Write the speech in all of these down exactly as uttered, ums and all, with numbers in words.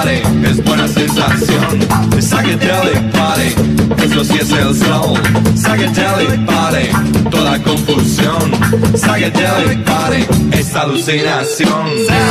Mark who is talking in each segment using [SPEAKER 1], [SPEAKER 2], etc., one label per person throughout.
[SPEAKER 1] party es buena sensación. Psychedelic party, eso sí es el soul. Psychedelic party, toda confusión. Psychedelic party es alucinación.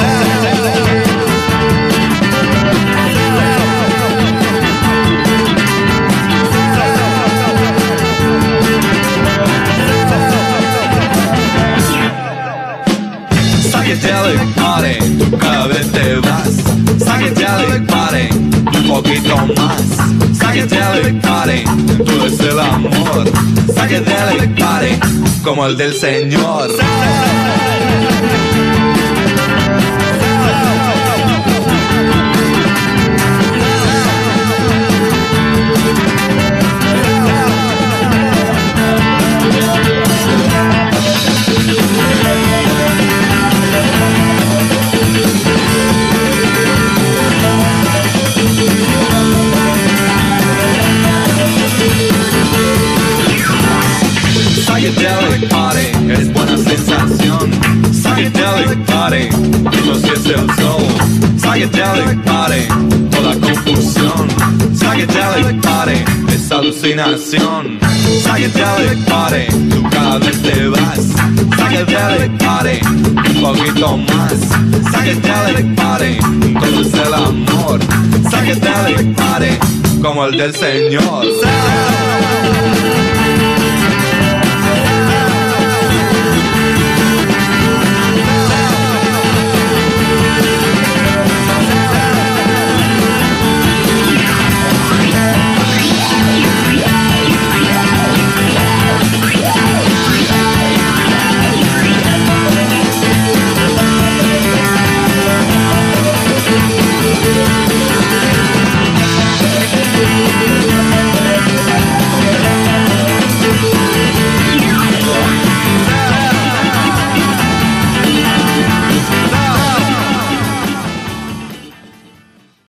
[SPEAKER 1] Psychedelic party, tú cada vez te vas. Psychedelic party, un poquito más. Psychedelic party, todo es el amor. Psychedelic party, como el del Señor. Psychedelic party es buena sensación. Psychedelic party, eso sí es el soul. Psychedelic party, toda confusión. Psychedelic party es alucinación. Psychedelic party, tú cada vez te vas. Psychedelic party, un poquito más. Psychedelic party, todo es el amor. Psychedelic party, como el del Señor.
[SPEAKER 2] Yeah.